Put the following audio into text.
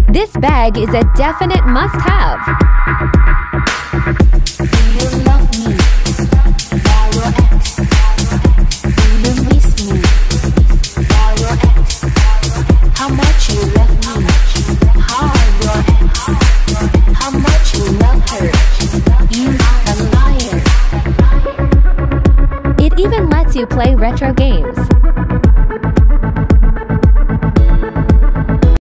This bag is a definite must-have. It even lets you play retro games.